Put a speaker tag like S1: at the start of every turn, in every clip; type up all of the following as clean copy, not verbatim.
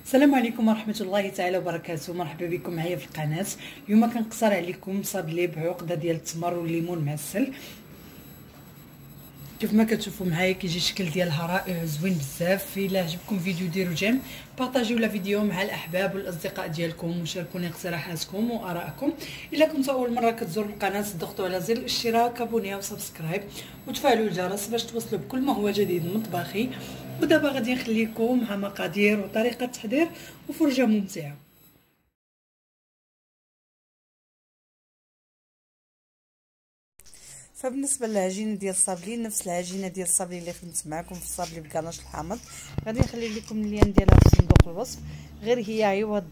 S1: السلام عليكم ورحمه الله تعالى وبركاته. مرحبا بكم معايا في القناه. اليوم كنقصر عليكم صابلي بعقده ديال التمر والليمون معسل. كيف ما كتشوفوا معايا كيجي الشكل ديالها رائع زوين بزاف. الا عجبكم فيديو ديروا جيم، بارطاجيو لا فيديو مع الاحباب والاصدقاء ديالكم وشاركوني اقتراحاتكم وارائكم. الا كنتوا اول مره كتزوروا القناه ضغطوا على زر الاشتراك، ابونيا وسبسكرايب وتفعلوا الجرس باش توصلوا بكل ما هو جديد مطبخي. ودابا غادي نخليكم مع مقادير وطريقه تحضير وفرجه ممتعه. فبالنسبه للعجينه ديال الصابلي، نفس العجينه ديال الصابلي اللي خدمت معكم في الصابلي بكاناش الحامض. غادي نخلي لكم اللين ديالها في صندوق الوصف، غير هي عوض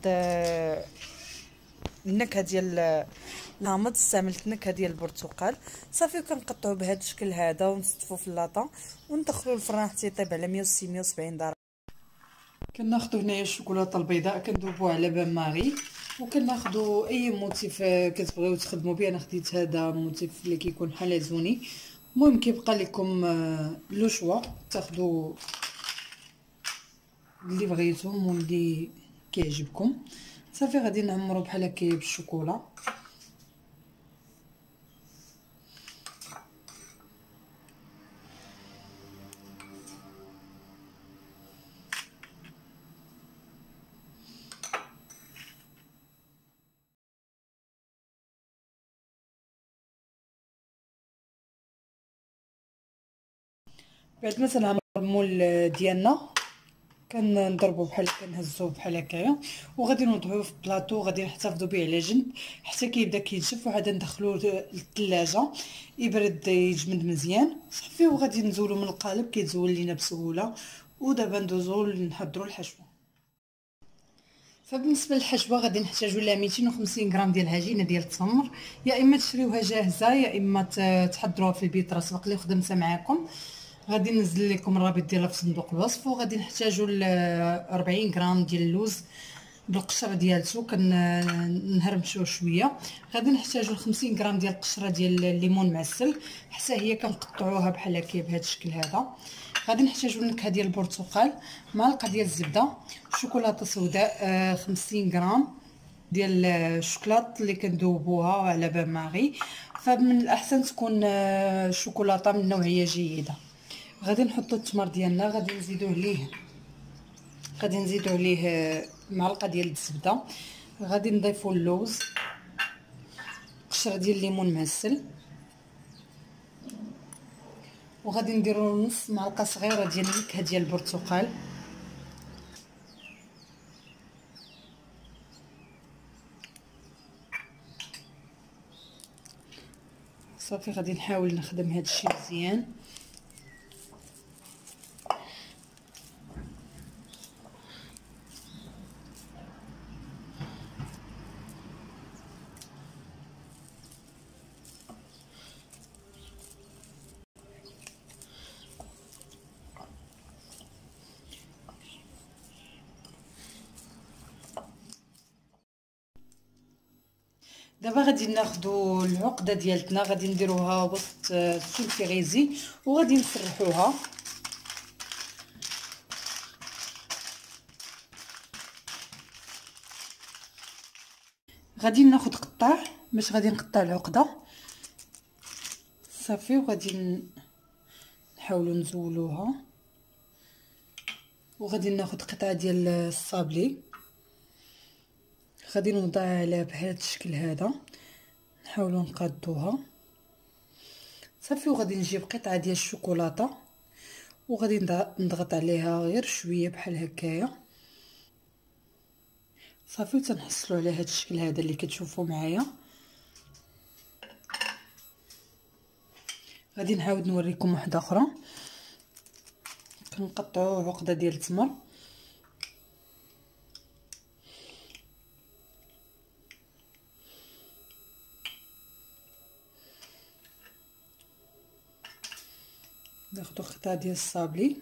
S1: النكهه ديال الحامض استعملت نكهه ديال البرتقال. صافي كنقطعوا بهذا الشكل هذا ونصفوا في اللاطه وندخلوا الفران حتى يطيب على 160 170 درجه. كناخذوا هنايا الشوكولاته البيضاء كندوبوها على بان ماغي، وكناخذوا اي موتيف كتبغيو تخدموا به. انا خديت هذا موتيف اللي كيكون حلزوني. المهم كيبقى لكم لو شوا، تاخذوا اللي بغيتوم واللي كيعجبكم. صافي غادي نعمروا بحال هكا بالشوكولا. بعد ما تنعمروا المول ديالنا كنضربوا بحال هكا، نهزوه بحال هكايا وغادي نوضعوه في بلاطو. غادي نحتفظوا به على جنب حتى كيبدا كينشف، وعاد ندخلوه للثلاجه يبرد يجمد مزيان. صافي وغادي نزولو من القالب كيتزول لينا بسهوله. ودابا ندوزو نحضروا الحشوه. فبالنسبه للحشوه غادي نحتاجوا لها 250 غرام ديال العجينه ديال التمر، يا اما تشريوها جاهزه يا اما تحضروها في البيت. راه سبق لي خدمتها معكم. غادي ننزل لكم الرابط ديالها في صندوق الوصف. وغادي نحتاجوا 40 غرام ديال اللوز بالقشره ديالته كنهرمشوه شويه. غادي نحتاجوا 50 غرام ديال القشره ديال الليمون معسل، حتى هي كنقطعوها بحال هكا بهذا الشكل هذا. غادي نحتاجوا النكهه ديال البرتقال، معلقه ديال الزبده، شوكولاته سوداء 50 غرام ديال الشوكولات اللي كندوبوها على بان ماغي. فمن الاحسن تكون شوكولاته من نوعيه جيده. غادي نحطوا التمر ديالنا، غادي نزيدوه عليه معلقه ديال الزبده. غادي نضيفوا اللوز، قشره ديال الليمون معسل، وغادي نديروا نص معلقه صغيره ديال النكهه ديال البرتقال. صافي غادي نحاول نخدم هذا الشيء مزيان. دابا غادي ناخذوا العقده ديالتنا، غادي نديروها وسط السولفيغيزي وغادي نسرحوها. غادي ناخذ قطاع باش غادي نقطع العقده. صافي وغادي نحاولوا نزولوها. وغادي ناخذ قطعه ديال الصابلي، غادي نوضعها على بهذا الشكل هذا، نحاولوا نقادوها. صافي وغادي نجيب قطعه ديال الشوكولاته وغادي نضغط عليها غير شويه بحال هكايا. صافي تنحصلوا على هذا الشكل هذا اللي كتشوفوا معايا. غادي نعاود نوريكم واحده اخرى. كنقطعوا عقده ديال التمر، ناخذ قطعه ديال الصابلي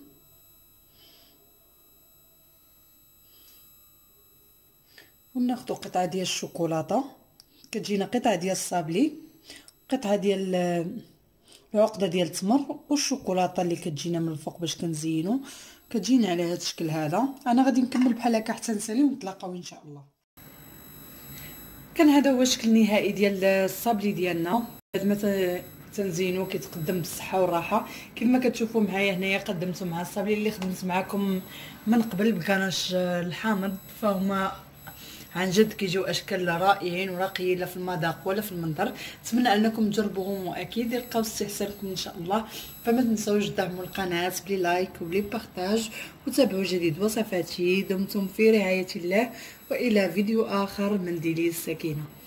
S1: وناخذ قطعه ديال الشوكولاته. كتجينا قطعه ديال الصابلي، قطعه ديال العقده ديال التمر والشوكولاته اللي كتجينا من الفوق باش كنزينو. كتجينا على هذا الشكل هذا. انا غادي نكمل بحال هكا حتى نسالي ونتلاقاو ان شاء الله. كان هذا هو الشكل النهائي ديال الصابلي ديالنا. بعد ما تنزينو كيتقدم بالصحه والراحه. كما كتشوفوا معايا هنايا قدمته مع الصابلي اللي خدمت معكم من قبل بكاناش الحامض، فهما عن جد كيجيو اشكال رائعين وراقيين لا في المذاق ولا في المنظر. نتمنى انكم تجربوهم واكيد يلقاو استحسانكم ان شاء الله. فما تنساوش دعموا القناه بلي لايك وبلي بارطاج، وتابعوا جديد وصفاتي. دمتم في رعايه الله، والى فيديو اخر من ديلي السكينه.